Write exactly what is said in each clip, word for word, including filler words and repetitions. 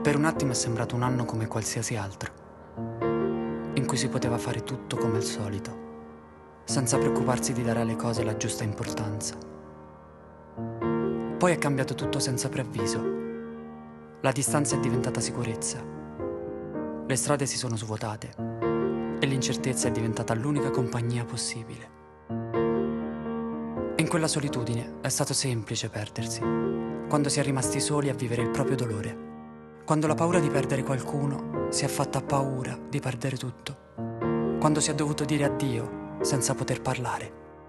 Per un attimo è sembrato un anno come qualsiasi altro, in cui si poteva fare tutto come al solito, senza preoccuparsi di dare alle cose la giusta importanza. Poi è cambiato tutto senza preavviso. La distanza è diventata sicurezza. Le strade si sono svuotate e l'incertezza è diventata l'unica compagnia possibile. E in quella solitudine è stato semplice perdersi, quando si è rimasti soli a vivere il proprio dolore. Quando la paura di perdere qualcuno si è fatta paura di perdere tutto. Quando si è dovuto dire addio senza poter parlare.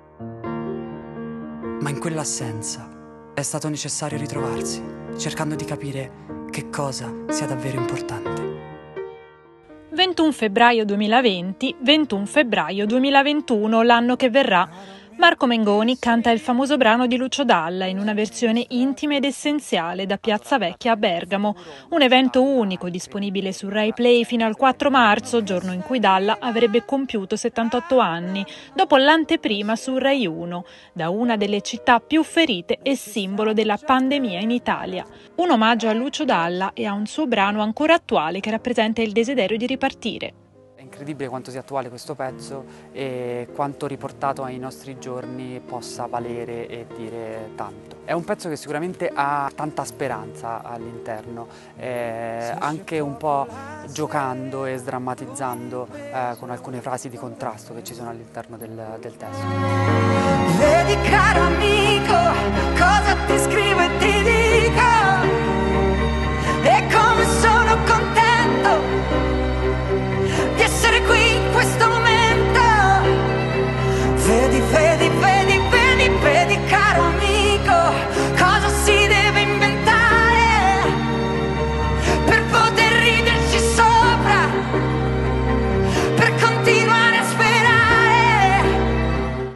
Ma in quell'assenza è stato necessario ritrovarsi, cercando di capire che cosa sia davvero importante. ventuno febbraio duemilaventi, ventuno febbraio duemilaventuno, l'anno che verrà. Marco Mengoni canta il famoso brano di Lucio Dalla in una versione intima ed essenziale da Piazza Vecchia a Bergamo, un evento unico disponibile su Rai Play fino al quattro marzo, giorno in cui Dalla avrebbe compiuto settantotto anni, dopo l'anteprima su Rai uno, da una delle città più ferite e simbolo della pandemia in Italia. Un omaggio a Lucio Dalla e a un suo brano ancora attuale che rappresenta il desiderio di ripartire. È incredibile quanto sia attuale questo pezzo e quanto riportato ai nostri giorni possa valere e dire tanto. È un pezzo che sicuramente ha tanta speranza all'interno, eh, anche un po' giocando e sdrammatizzando eh, con alcune frasi di contrasto che ci sono all'interno del, del testo. Vedi caro amico, cosa ti scrivo e